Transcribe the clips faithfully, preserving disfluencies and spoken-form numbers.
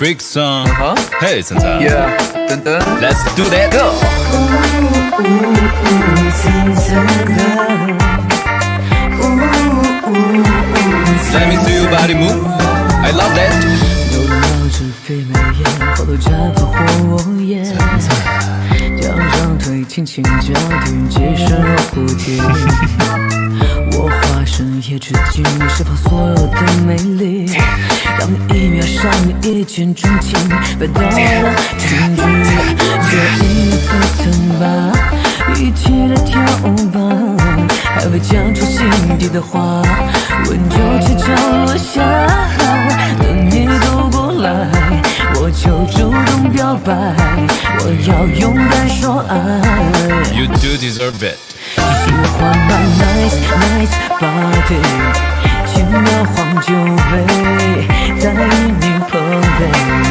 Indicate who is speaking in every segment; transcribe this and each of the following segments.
Speaker 1: break song.
Speaker 2: Uh-huh.
Speaker 1: Hey, 森森
Speaker 2: Yeah, 等等
Speaker 1: Let's do that. Go. Let me see your body move. I love that.
Speaker 3: 有人冒着飞眉眼，后头绽放火焰，将双腿轻轻交叠，结成蝴蝶。我化身夜之精，释放所有的美丽，让你一秒少女一见钟情，摆到了情绪，这一沸腾吧，一起来跳舞吧，还未讲出心底的话，吻就悄悄落下，等你走过来，我就主动表白，我要勇敢说爱。
Speaker 1: You do deserve it.
Speaker 3: 喜欢 my nice nice body， 轻摇晃酒杯，在与你碰杯，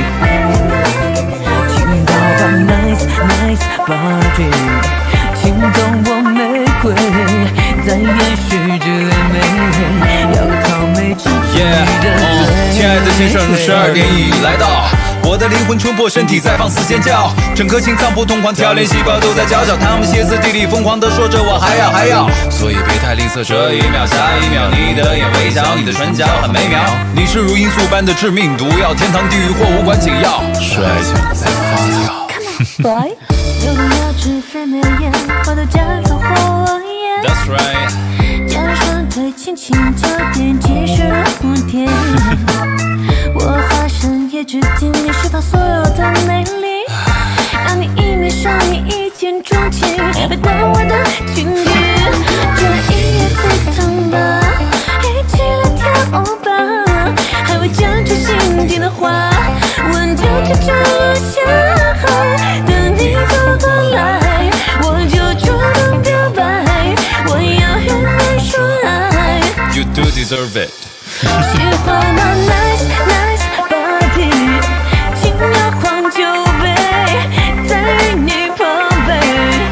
Speaker 3: 请到吧 nice nice body， 请送我玫瑰，在延续着暧昧，要个草莓汁汁的醉。
Speaker 1: 亲爱的先生，十二点已来到。我的灵魂冲破身体在放肆尖叫，整颗心脏扑通狂跳，连细胞都在叫叫，他们歇斯底里疯狂地说着我还要还要，所以别太吝啬，这一秒下一秒，你的眼微笑，你的唇角很美妙，你是如罂粟般的致命毒药，天堂地狱或无关紧要，是爱情在发酵。
Speaker 4: Boy， 有个要吃飞眉眼，我都绽放火焰。
Speaker 1: That's right。
Speaker 4: 将双腿轻轻交叠，结成蝴蝶。我化身夜之精，释放所有的美丽，让你一秒少女一见钟情，摆到我的情侣。这一夜沸腾吧，一起来跳舞吧，还未讲出心底的话，吻就悄悄落下，等你走过来，我就主动表白，我要勇敢说爱。
Speaker 1: You do deserve it.
Speaker 4: 喜欢 my nice nice body， 轻摇晃酒杯，在与你碰杯，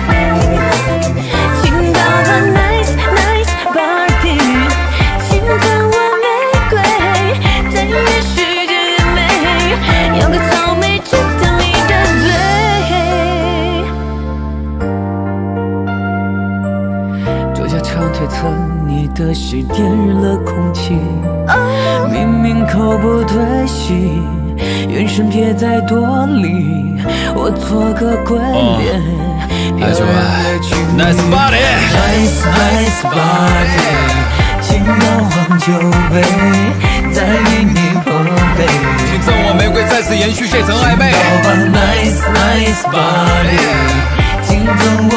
Speaker 4: 请到吧 nice nice body， 请赠我玫瑰，在延续着暧昧，要个草莓汁等你的
Speaker 3: 嘴。左脚长腿侧，你的血点燃了空气。明明口不对戏，眼神别再多理，我做个鬼脸，
Speaker 1: 爱就爱 ，Nice body，Nice
Speaker 3: nice body， 轻摇晃酒杯，在与你碰杯，
Speaker 1: 请赠我玫瑰，再次延续这层暧昧。
Speaker 3: 到吧 ，Nice nice body， 请赠